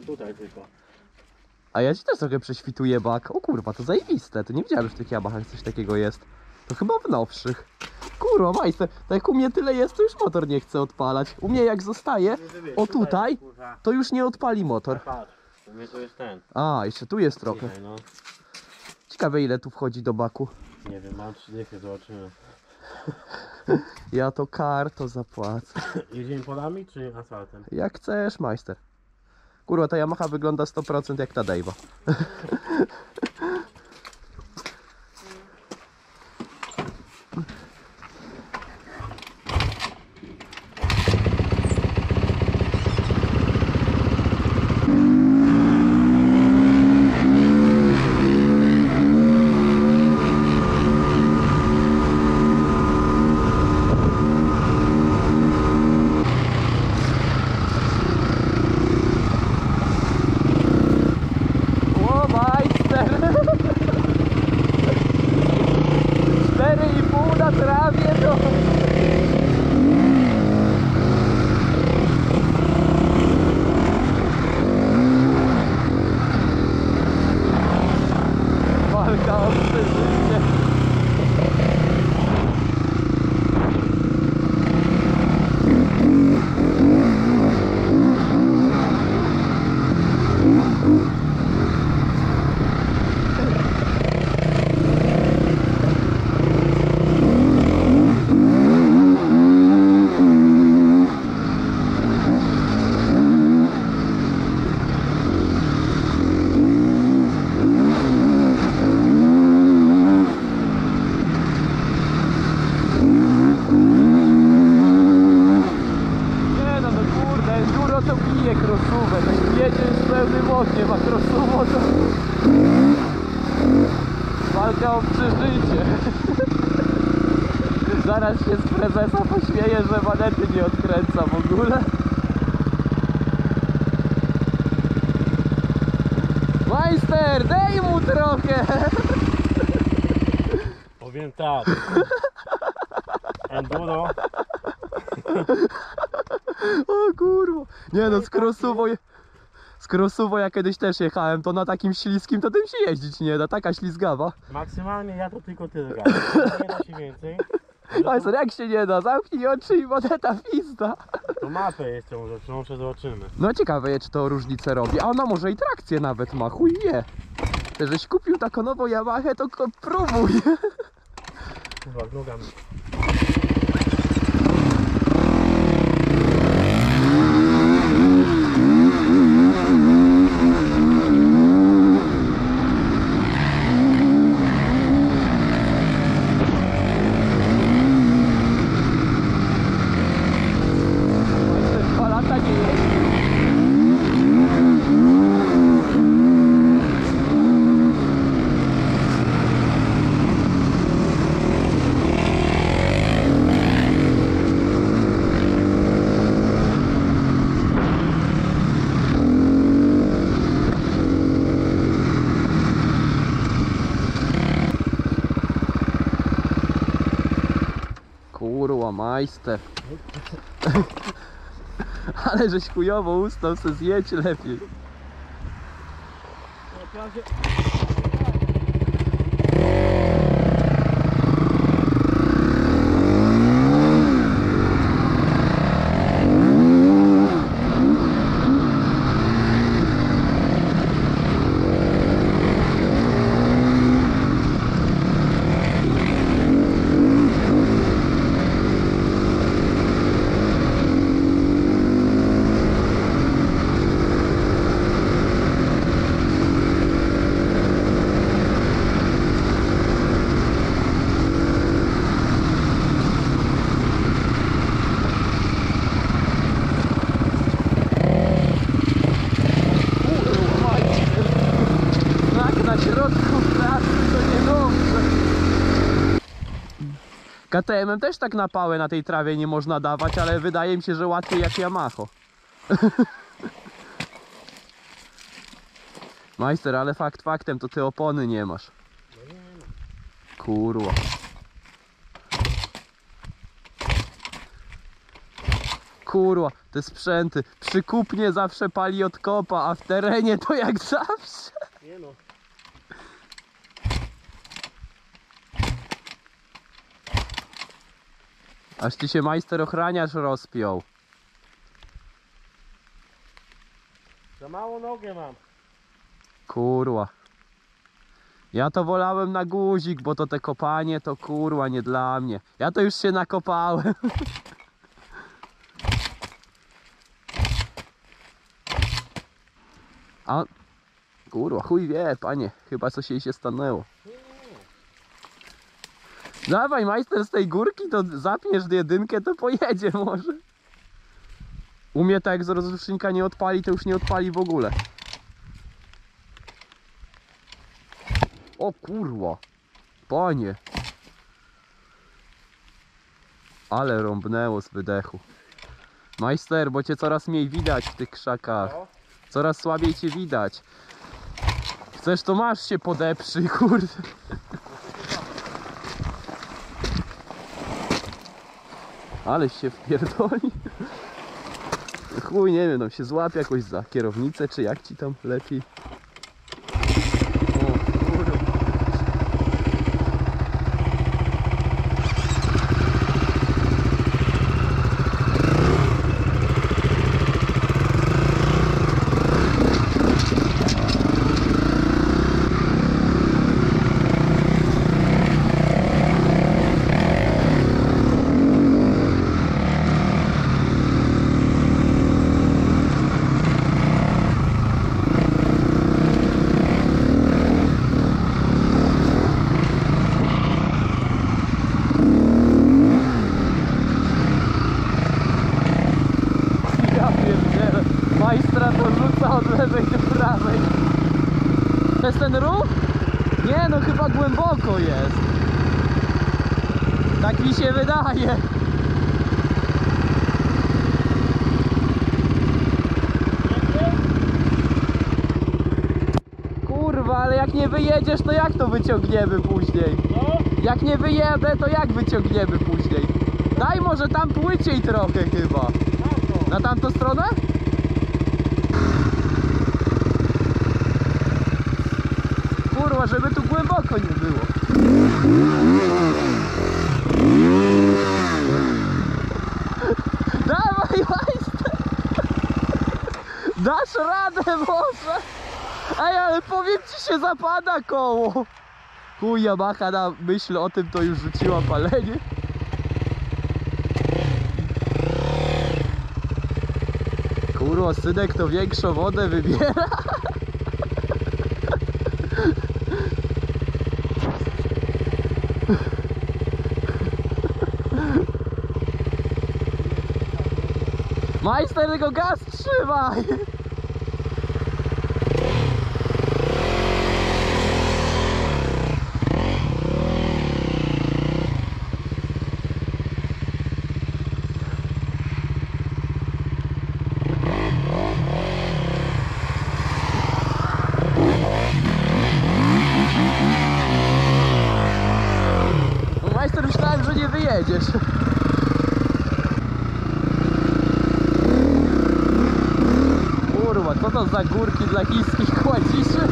tutaj tylko. A ja ci też trochę prześwituję bak. O kurwa, to zajebiste. To nie wiedziałem, że w tych Yamahach coś takiego jest. To chyba w nowszych. Kurwa, majster, tak jak u mnie tyle jest, to już motor nie chce odpalać. U mnie jak zostaje, o tutaj, to już nie odpali motor. Patrz, u mnie to jest ten. A, jeszcze tu jest trochę. Tutaj, no. Ciekawe ile tu wchodzi do baku. Nie wiem, mam 3 dychy, zobaczymy. Ja to karto zapłacę. Jedziemy polami czy asfaltem? Jak chcesz, majster. Kurwa, ta Yamaha wygląda 100% jak ta Dave'a. O, majster! 4,5 na trawie to... Walka o przeżycie. Nie no, no kurde, enduro to bije krosówę, tak jedziesz pełnym ogniem, a krosowo to... Walka o przeżycie. Zaraz się z prezesa pośmieje, że manety nie odkręca w ogóle. Majster, daj mu trochę! Powiem tak. Enduro. O kurwa. Nie no, z Krosówą ja kiedyś też jechałem, to na takim śliskim to tym się jeździć nie da, taka ślizgawa. Maksymalnie ja to tylko tyle gadam. Nie da się więcej. Majster, jak się nie da, zamknij oczy i moneta pizda. To mapę jeszcze może przyłączę, zobaczymy. No ciekawe, czy to różnicę robi, a ona może i trakcję nawet ma, chuj wie. Ty żeś kupił taką nową Yamahę, to próbuj. Chyba z nogami. Majster 2 lata nie jest. Kurwa, majster. Ale żeś chujowo ustał, se zjedź lepiej. KTM-em też tak na pałę na tej trawie nie można dawać, ale wydaje mi się, że łatwiej jak Yamaha. Majster, ale fakt faktem, to ty opony nie masz. Kurwa. kurwa, te sprzęty. Przy kupnie zawsze pali od kopa, a w terenie to jak zawsze. Nie no. Aż ci się majster ochraniacz rozpiął. Za mało nogę mam. Kurwa. Ja to wolałem na guzik, bo to te kopanie to kurwa nie dla mnie. Ja to już się nakopałem. A kurwa, chuj wie, panie, chyba coś jej się stanęło. Dawaj majster z tej górki, to zapniesz jedynkę, to pojedzie może. U mnie tak jak z rozrusznika nie odpali, to już nie odpali w ogóle. O kurwa, panie. Ale rąbnęło z wydechu. Majster, bo cię coraz mniej widać w tych krzakach. Coraz słabiej cię widać. Chcesz, to masz się podeprzyj, kurde. Aleś się wpierdoli. Chuj, nie wiem, tam się złapie jakoś za kierownicę, czy jak ci tam lepiej. O kurde. Majstra to rzuca od lewej do prawej. To jest ten rów? Nie no, chyba głęboko jest. Tak mi się wydaje. Kurwa, ale jak nie wyjedziesz, to jak to wyciągniemy później? Jak nie wyjedę, to jak wyciągniemy później? Daj może tam płyciej trochę chyba. Na tamtą stronę? Kurwa, żeby tu głęboko nie było. Dawaj, majster! Dasz radę może? Ej, ale powiem ci, się zapada koło. Chuj, Yamaha na myśl o tym to już rzuciła palenie. Kurwa, synek to większą wodę wybiera. Majster, tylko gaz trzymaj! No, majster, myślałem, że nie wyjedziesz. Kurwa, co to za górki dla chińskich kładziszy?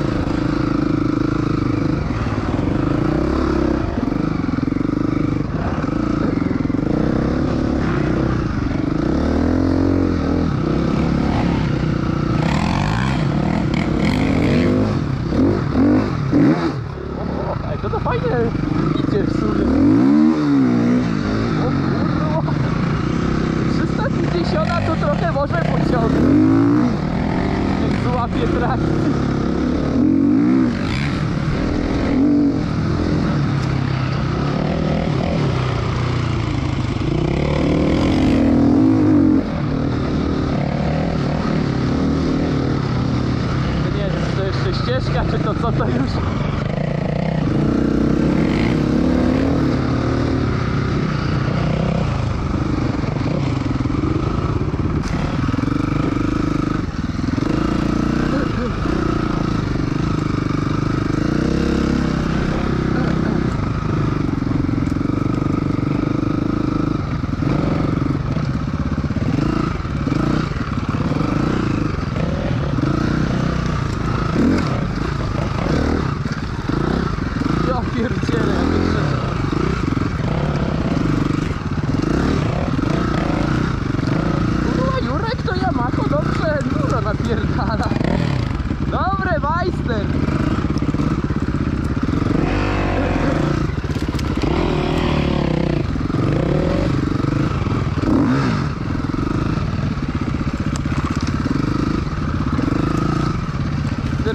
Ej, to fajnie idzie w sumie. O kurwa. 350 to trochę może pociągnąć. Jak złapie trakcji.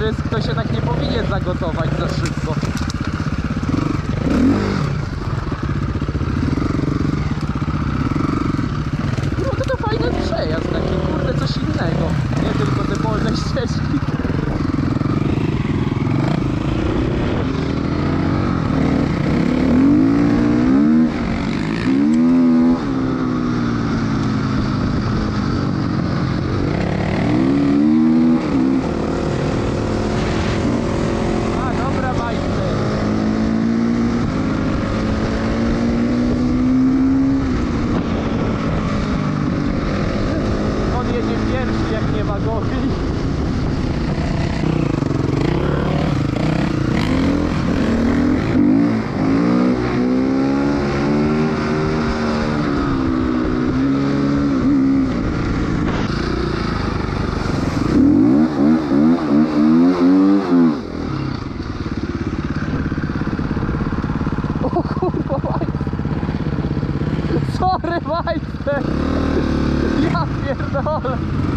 jest, ktoś jednak nie powinien zagotować za szybko. No to fajny przejazd taki, kurde, coś innego. Nie tylko te polne ścieżki. Jak nie ma głowy. O kurwa, sorry, majster. Ja pierdolę.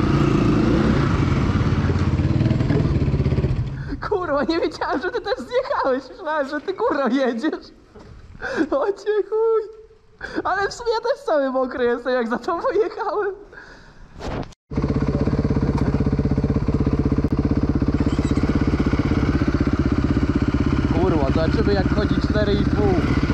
Kurwa, nie wiedziałem, że ty też zjechałeś. Myślałem, że ty kurwa jedziesz. O cię chuj. Ale w sumie ja też cały mokry jestem, jak za tobą jechałem. Kurwa, zobaczymy jak chodzi 4,5.